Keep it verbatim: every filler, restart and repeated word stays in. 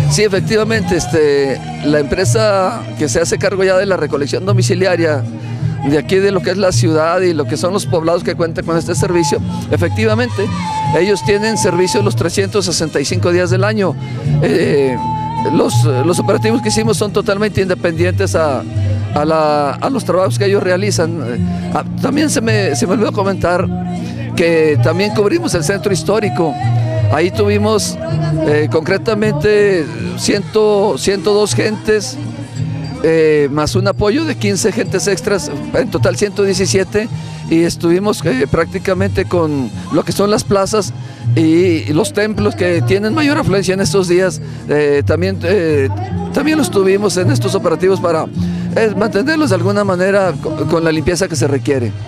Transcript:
Sí, efectivamente, este, la empresa que se hace cargo ya de la recolección domiciliaria de aquí de lo que es la ciudad y lo que son los poblados que cuentan con este servicio, efectivamente, ellos tienen servicio los trescientos sesenta y cinco días del año. Eh, los, los operativos que hicimos son totalmente independientes a, a, la, a los trabajos que ellos realizan. Ah, también se me, se me olvidó comentar que también cubrimos el centro histórico. Ahí tuvimos eh, concretamente ciento, ciento dos gentes, eh, más un apoyo de quince gentes extras, en total ciento diecisiete, y estuvimos eh, prácticamente con lo que son las plazas y, y los templos que tienen mayor afluencia en estos días. Eh, también, eh, también los tuvimos en estos operativos para eh, mantenerlos de alguna manera con, con la limpieza que se requiere.